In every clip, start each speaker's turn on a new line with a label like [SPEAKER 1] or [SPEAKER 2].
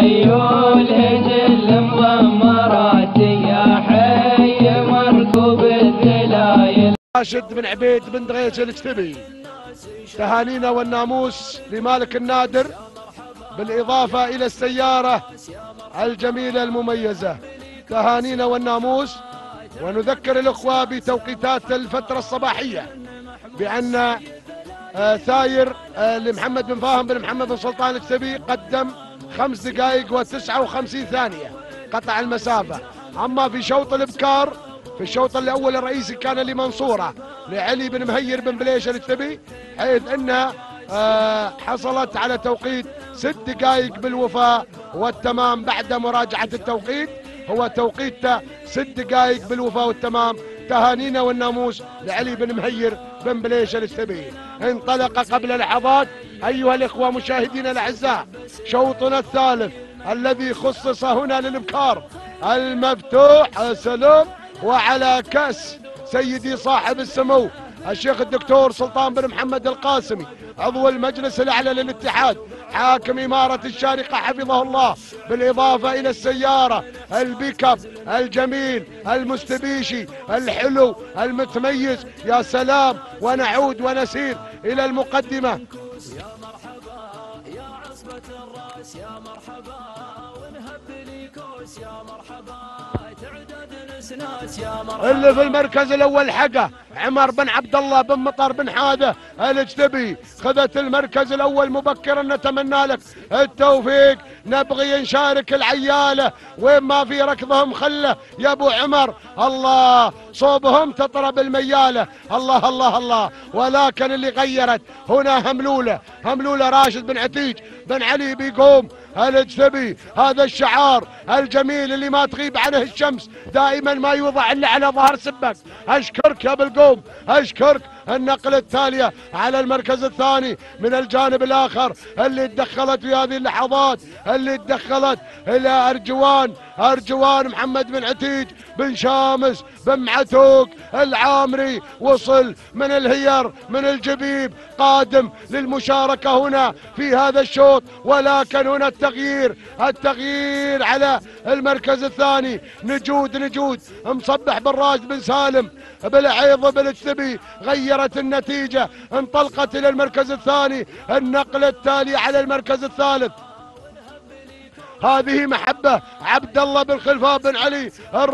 [SPEAKER 1] خيول هجل مضمرات يا حي مركوب الذلايل.
[SPEAKER 2] راشد بن عبيد بن دغيش الجتبي، تهانينا والناموس لمالك النادر، بالإضافة إلى السيارة الجميلة المميزة. تهانينا والناموس، ونذكر الأخوة بتوقيتات الفترة الصباحية بأن ثاير لمحمد بن فاهم بن محمد بن سلطان الجتبي قدم 5 دقائق و59 ثانية قطع المسافة. أما في شوط الإبكار، في الشوط الأول الرئيسي كان لمنصورة لعلي بن مهير بن بليش الجتبي، حيث أنها حصلت على توقيت 6 دقائق بالوفاء والتمام. بعد مراجعة التوقيت هو توقيت 6 دقائق بالوفاء والتمام. تهانينا والناموس لعلي بن مهير بن بليش الجتبي. انطلق قبل لحظات أيها الإخوة مشاهدينا الأعزاء شوطنا الثالث الذي خصص هنا للإبكار المفتوح. سلام وعلى كأس سيدي صاحب السمو الشيخ الدكتور سلطان بن محمد القاسمي عضو المجلس الأعلى للاتحاد حاكم إمارة الشارقة حفظه الله، بالإضافة إلى السيارة البيك اب الجميل المستبيشي الحلو المتميز. يا سلام. ونعود ونسير إلى المقدمة.
[SPEAKER 3] يا مرحبا يا عصبة الراس، يا مرحبا ونهب لي كوس، يا مرحبا تعداد نسناس، يا مرحبا.
[SPEAKER 2] اللي في المركز الأول حقه عمر بن عبد الله بن مطر بن حاده الجتبي، خذت المركز الأول مبكرا. نتمنى لك التوفيق، نبغي نشارك العيالة وين ما في ركضهم خله يا أبو عمر. الله صوبهم تطرب الميالة. الله الله الله. ولكن اللي غيرت هنا هملولة راشد بن عتيج بن علي بيقوم الجتبي. هذا الشعار الجميل اللي ما تغيب عنه الشمس، دائما ما يوضع الا على ظهر سبك. اشكرك يا بالقوم، اشكرك. النقلة التالية على المركز الثاني من الجانب الآخر اللي تدخلت في هذه اللحظات، اللي تدخلت إلى أرجوان محمد بن عتيج بن شامس بن معتوق العامري. وصل من الهير من الجبيب، قادم للمشاركة هنا في هذا الشوط. ولكن هنا التغيير على المركز الثاني. نجود مصبح بن راشد بن سالم بالعيض بالجتبي غيرت النتيجة، انطلقت إلى المركز الثاني. النقلة التالية على المركز الثالث هذه محبة عبد الله بن خلفان بن علي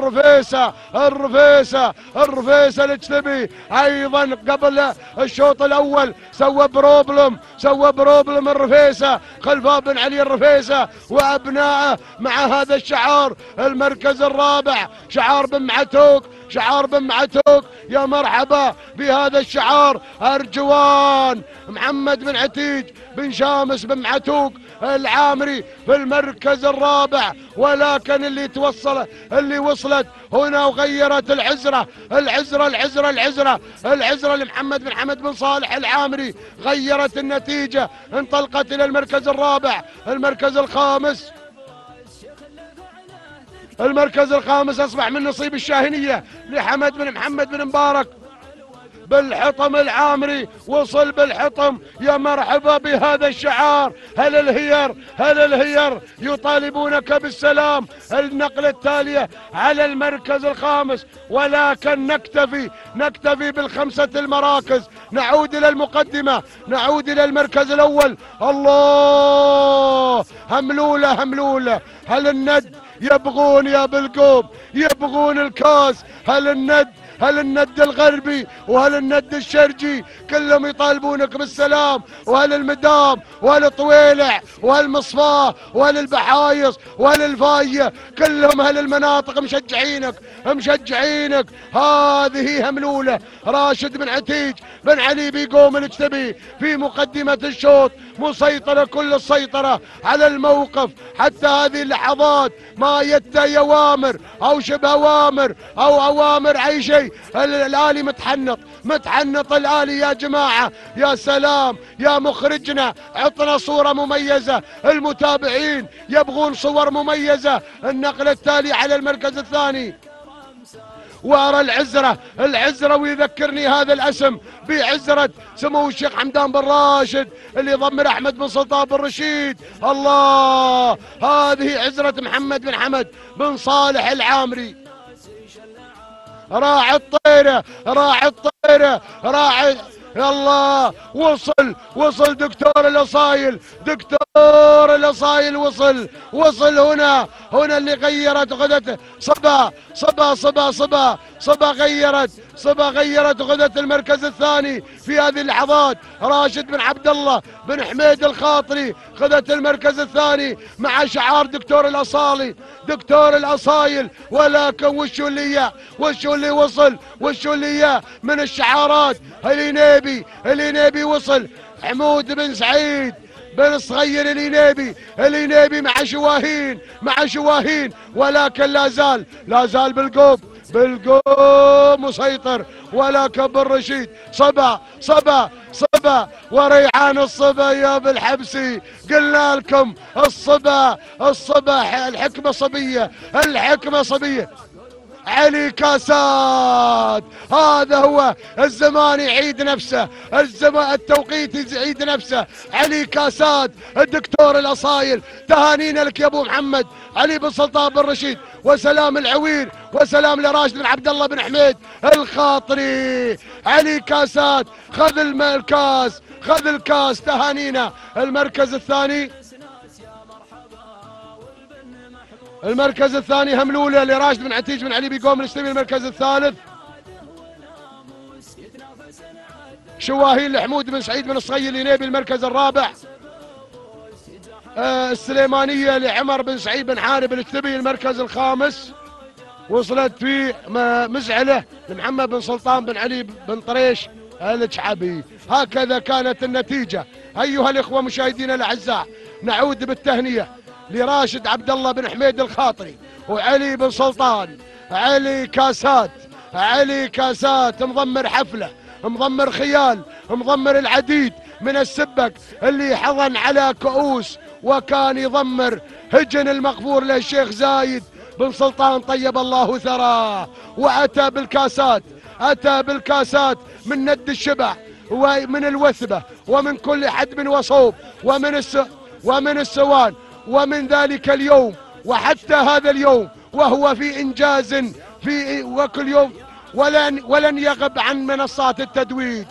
[SPEAKER 2] الرفيسة الجتبي. ايضا قبل الشوط الاول سوى بروبلم الرفيسة، خلفان بن علي الرفيسة وابنائه مع هذا الشعار. المركز الرابع شعار بن معتوق. يا مرحبا بهذا الشعار. أرجوان محمد بن عتيج بن شامس بن معتوق العامري في المركز الرابع. ولكن اللي وصلت هنا وغيرت العزرة لمحمد بن حمد بن صالح العامري، غيرت النتيجة، انطلقت إلى المركز الرابع. المركز الخامس أصبح من نصيب الشاهنية لحمد بن محمد بن مبارك بالحطم العامري. وصل بالحطم. يا مرحبا بهذا الشعار. هل الهير يطالبونك بالسلام. النقلة التالية على المركز الخامس، ولكن نكتفي بالخمسة المراكز. نعود إلى المقدمة، نعود إلى المركز الأول. الله هملولة. هل الند يبغون يا بالقوم، يبغون الكاس. هل الند الغربي وهل الند الشرقي كلهم يطالبونك بالسلام. وهل المدام وهل طويلع وهل مصفاه وهل البحايص وهل الفاية، كلهم هل المناطق مشجعينك. هذه هملولة راشد بن عتيج بن علي بيقوم الجتبي في مقدمة الشوط، مسيطرة كل السيطرة على الموقف حتى هذه اللحظات. ما يدي أوامر أو شبه أوامر أو أوامر أي شيء. الآلي متحنط الآلي يا جماعة. يا سلام يا مخرجنا، عطنا صورة مميزة. المتابعين يبغون صور مميزة. النقلة التالية على المركز الثاني، وأرى العزرة ويذكرني هذا الاسم بعزرة سمو الشيخ حمدان بن راشد اللي ضمر أحمد بن سلطان بن رشيد. الله، هذه عزرة محمد بن حمد بن صالح العامري، راعي الطيرة راعي. الله، وصل دكتور الأصايل وصل هنا اللي غيرت غدة صبا غيرت غدة المركز الثاني في هذه اللحظات. راشد بن عبد الله بن حميد الخاطري غدة المركز الثاني مع شعار دكتور الأصايل. ولكن وشو اللي وصل من الشعارات؟ الينيبي وصل، حمود بن سعيد بن صغير الينيبي مع شواهين ولكن لا زال بالقوب مسيطر. ولكن بن رشيد صبا وريعان الصبا يا بالحبسي، قلنا لكم الصبا الحكمة صبية. علي كاسات، هذا هو الزمان يعيد نفسه، التوقيت يعيد نفسه. علي كاسات الدكتور الأصايل، تهانينا لك يا ابو محمد علي بن سلطان بن رشيد، وسلام العوير وسلام لراشد بن عبد الله بن حميد الخاطري. علي كاسات خذ الكاس، تهانينا. المركز الثاني هملولة لراشد بن عتيج بن علي بيقوم الاشتبي. المركز الثالث شواهين لحمود بن سعيد بن الصغير الينيبي. المركز الرابع السليمانية لعمر بن سعيد بن حارب الاشتبي. المركز الخامس وصلت في مزعلة لمحمد بن سلطان بن علي بن طريش الشعبي. هكذا كانت النتيجة أيها الإخوة مشاهدينا الأعزاء. نعود بالتهنئة لراشد عبد الله بن حميد الخاطري وعلي بن سلطان. علي كاسات مضمر حفلة، مضمر خيال، مضمر العديد من السبك اللي حضن على كؤوس وكان يضمر هجن المغفور له الشيخ زايد بن سلطان طيب الله ثراه. وأتى بالكاسات من ند الشبع ومن الوثبة ومن كل حدب وصوب ومن السوان ومن ذلك اليوم وحتى هذا اليوم وهو في إنجاز وكل يوم ولن يغب عن منصات التتويج.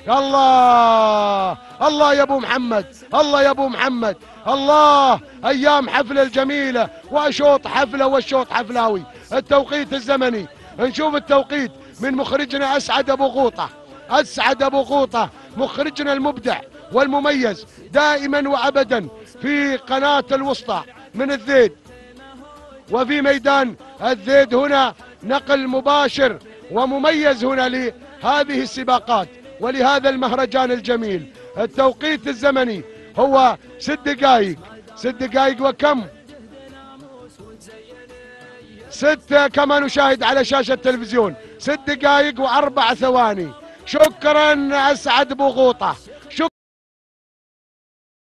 [SPEAKER 2] الله يا ابو محمد، الله ايام حفله الجميله واشوط حفله والشوط حفلاوي. التوقيت الزمني نشوف التوقيت من مخرجنا اسعد ابو غوطه مخرجنا المبدع والمميز دائما وابدا في قناه الوسطى من الذيد. وفي ميدان الذيد هنا نقل مباشر ومميز هنا لهذه السباقات ولهذا المهرجان الجميل. التوقيت الزمني هو 6 دقائق وكم 6 كما نشاهد على شاشة التلفزيون 6 دقائق و4 ثواني. شكرا اسعد ابو غوطة.